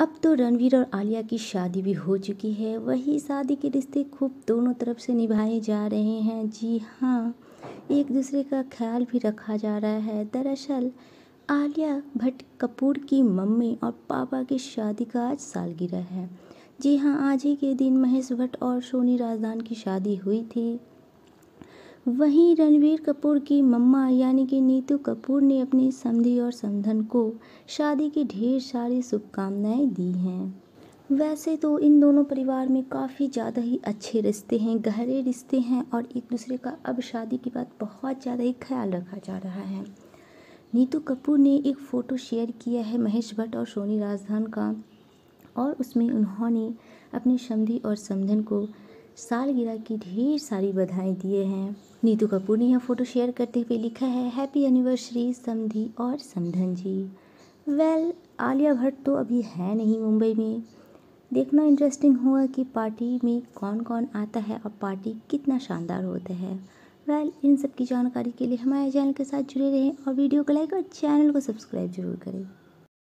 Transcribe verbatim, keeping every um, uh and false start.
अब तो रणवीर और आलिया की शादी भी हो चुकी है। वही शादी के रिश्ते खूब दोनों तरफ से निभाए जा रहे हैं। जी हाँ, एक दूसरे का ख्याल भी रखा जा रहा है। दरअसल आलिया भट्ट कपूर की मम्मी और पापा की शादी का आज सालगिरह है। जी हाँ, आज ही के दिन महेश भट्ट और सोनी राजदान की शादी हुई थी। वहीं रणवीर कपूर की मम्मा यानी कि नीतू कपूर ने अपनी समधी और समधन को शादी की ढेर सारी शुभकामनाएं दी हैं। वैसे तो इन दोनों परिवार में काफ़ी ज़्यादा ही अच्छे रिश्ते हैं, गहरे रिश्ते हैं और एक दूसरे का अब शादी के बाद बहुत ज़्यादा ही ख्याल रखा जा रहा है। नीतू कपूर ने एक फ़ोटो शेयर किया है महेश भट्ट और सोनी राजदान का, और उसमें उन्होंने अपनी समधी और समधन को सालगिरह की ढेर सारी बधाई दिए हैं। नीतू कपूर ने यह फ़ोटो शेयर करते हुए लिखा है, हैप्पी एनिवर्सरी समधी और समधन जी। वेल, आलिया भट्ट तो अभी है नहीं मुंबई में। देखना इंटरेस्टिंग होगा कि पार्टी में कौन कौन आता है और पार्टी कितना शानदार होता है। वेल, इन सब की जानकारी के लिए हमारे चैनल के साथ जुड़े रहें और वीडियो को लाइक और चैनल को सब्सक्राइब जरूर करें।